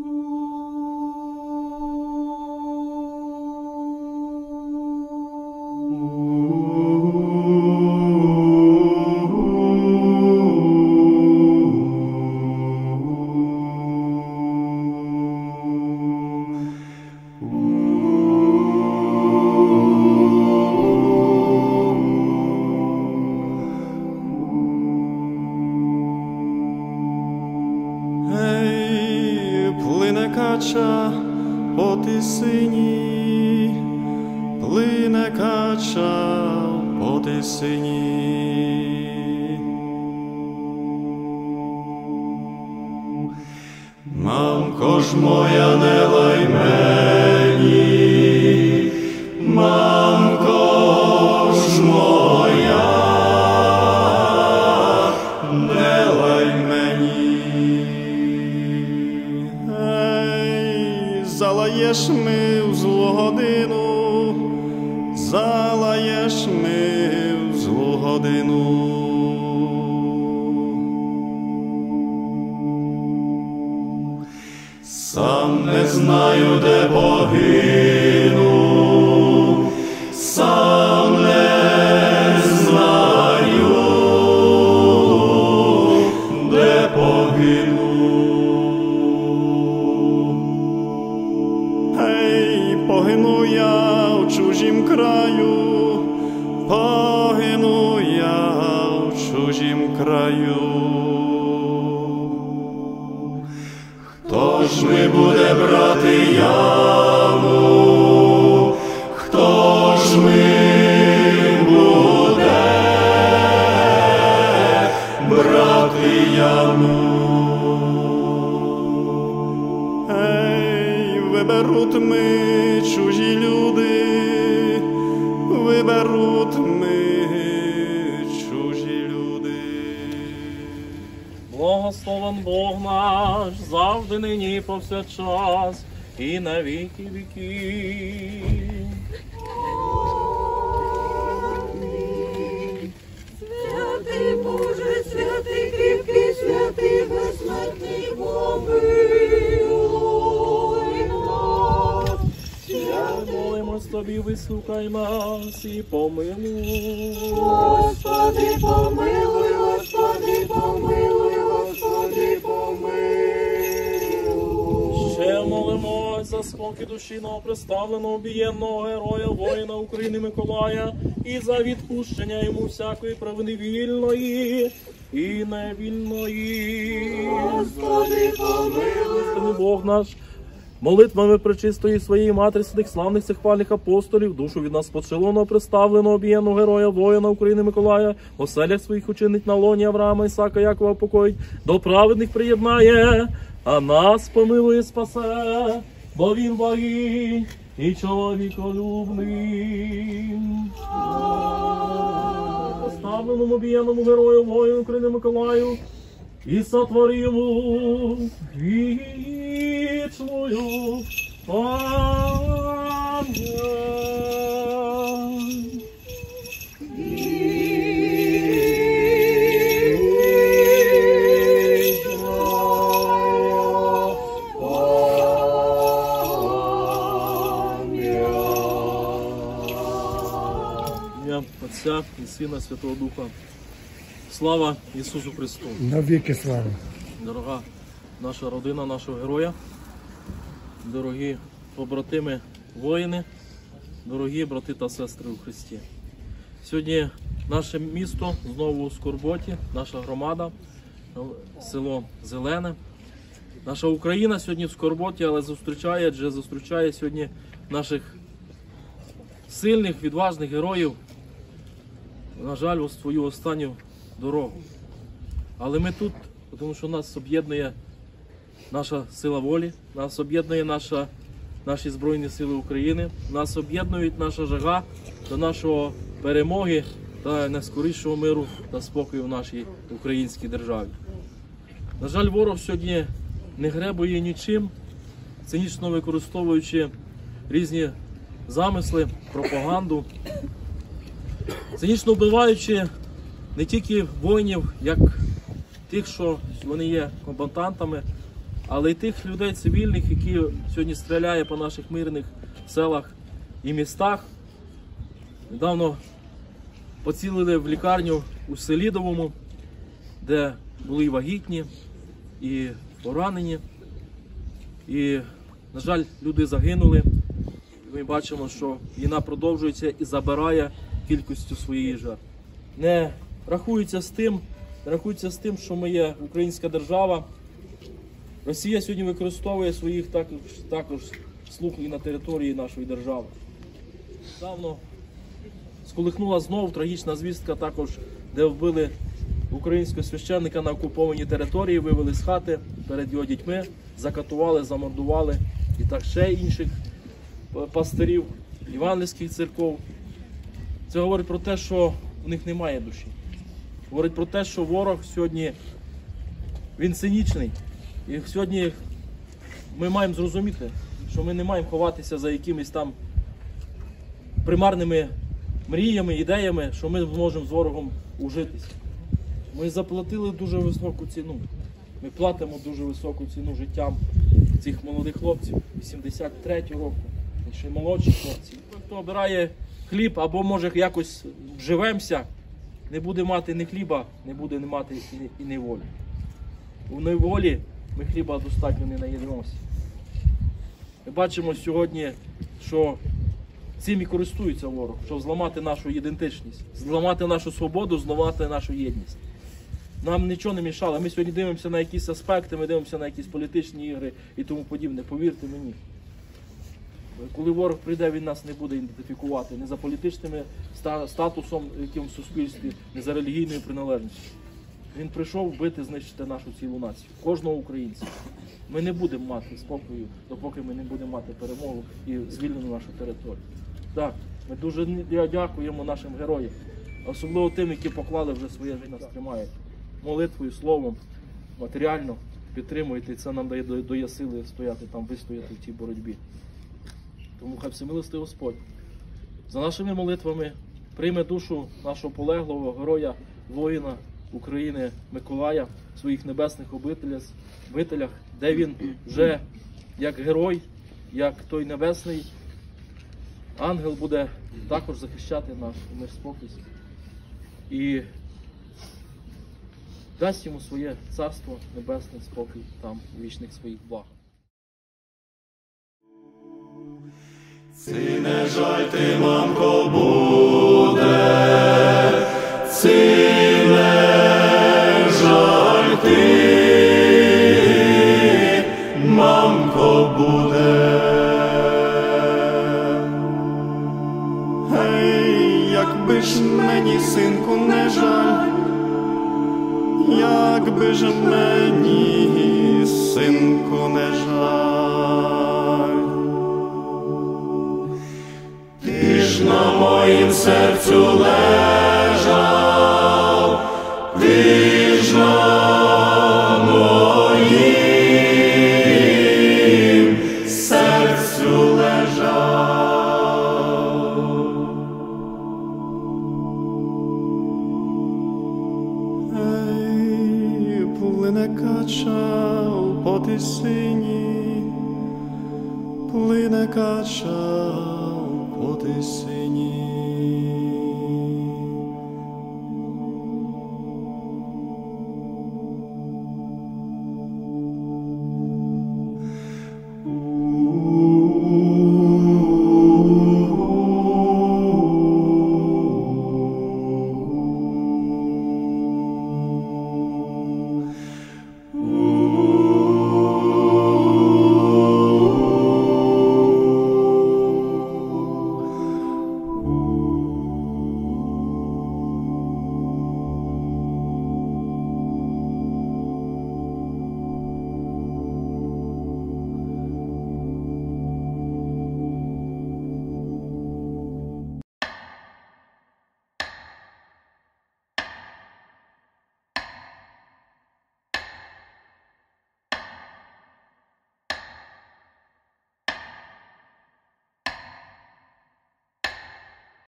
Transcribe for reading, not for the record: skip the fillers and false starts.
Кача по тисині, плине кача по тисині. Мамко ж моя, не лай мені, мамко ж моя, не лай мені. Залаєш ми в злу годину, залаєш ми в злу годину. Сам не знаю, де погину, сам не знаю, де погину. Погину я в чужім краю, погину я в чужім краю. Хто ж ми буде брати яму? Хто ж ми буде брати яму? Виберуть ми чужі люди, виберуть ми чужі люди. Благословен Бог наш, завжди, нині і повсякчас, і на віки віків. Святий Боже, святий кріпкий, святий безсмертний, помилуй нас. Молимось тобі, вислухай нас і помилуй. Господи, помилуй, Господи, помилуй, Господи, помилуй. Ще молимось за спокій душі новоприставленого обієнного героя, воїна України Миколая, і за відпущення йому всякої провини вільної і невільної. Господи, помилуй. Бог наш, молитвами пречистої своєї матері, святих славних цих хвальних апостолів, душу від нас спочилоного, представленого, обієнного героя, воїна України Миколая, оселях своїх учинить на лоні Авраама, Ісака, Якова покоїть, до праведних приєднає, а нас помилує, спасе, бо він благий і чоловіколюбний. Поставленому, обієнному герою, воїну України Миколаю, і сотвори йому вічною пам'ять. Ім'я Отця і Сина, Святого Духа. Слава Ісусу Христу! Навіки слава! Дорога наша родина, нашого героя, дорогі побратими воїни, дорогі брати та сестри у Христі. Сьогодні наше місто знову у скорботі, наша громада, село Зелене. Наша Україна сьогодні в скорботі, але зустрічає сьогодні наших сильних, відважних героїв, на жаль, у свою останню дорогу. Але ми тут, тому що нас об'єднує наша сила волі, нас об'єднує наші Збройні Сили України, нас об'єднують наша жага до нашої перемоги та найскорішого миру та спокою в нашій українській державі. На жаль, ворог сьогодні не гребує нічим, цинічно використовуючи різні замисли, пропаганду, цинічно вбиваючи не тільки воїнів, як тих, що вони є комбатантами, але й тих людей цивільних, які сьогодні стріляють по наших мирних селах і містах. Недавно поцілили в лікарню у Селідовому, де були і вагітні, і поранені. І, на жаль, люди загинули. Ми бачимо, що війна продовжується і забирає кількістю своєї жертв. Не рахується з тим, що ми є українська держава. Росія сьогодні використовує своїх також слуг і на території нашої держави. Давно сколихнула знову трагічна звістка, також, де вбили українського священника на окупованій території, вивели з хати перед його дітьми, закатували, замордували і так ще інших пастирів, євангельських церков. Це говорить про те, що у них немає душі. Говорить про те, що ворог сьогодні, він цинічний. І сьогодні ми маємо зрозуміти, що ми не маємо ховатися за якимись там примарними мріями, ідеями, що ми зможемо з ворогом ужитися. Ми заплатили дуже високу ціну. Ми платимо дуже високу ціну життям цих молодих хлопців 83-го року, і ще молодші хлопці. Хто обирає хліб або може якось вживемося, не буде мати ні хліба, не буде мати і неволі. У неволі ми хліба достатньо не наїдемося. Ми бачимо сьогодні, що цим і користується ворог, щоб зламати нашу ідентичність, зламати нашу свободу, зламати нашу єдність. Нам нічого не мішало. Ми сьогодні дивимося на якісь аспекти, ми дивимося на якісь політичні ігри і тому подібне. Повірте мені. Коли ворог прийде, він нас не буде ідентифікувати не за політичним статусом, яким в суспільстві, не за релігійною приналежністю. Він прийшов вбити, знищити нашу цілу націю, кожного українця. Ми не будемо мати спокою, допоки ми не будемо мати перемогу і звільнену нашу територію. Так, ми дуже дякуємо нашим героям, особливо тим, які поклали вже своє життя, нас тримають. Молитвою, словом, матеріально підтримуєте, і це нам дає сили стояти там, вистояти в цій боротьбі. Тому хай всемилостивий Господь за нашими молитвами прийме душу нашого полеглого героя, воїна України Миколая в своїх небесних обителях, де він вже як герой, як той небесний ангел буде також захищати наш мир, спокій. І дасть йому своє царство небесне, спокій там у вічних своїх благ. Ці не жаль ти, мамко, буде, ці не жаль ти, мамко, буде. Гей, якби ж мені, синку, не жаль, якби ж мені, синку, не жаль. Ти ж на моїм серцю лежав, ти ж на моїм серцю лежав. Ей, плине кача по тисині, плине кача по тисині.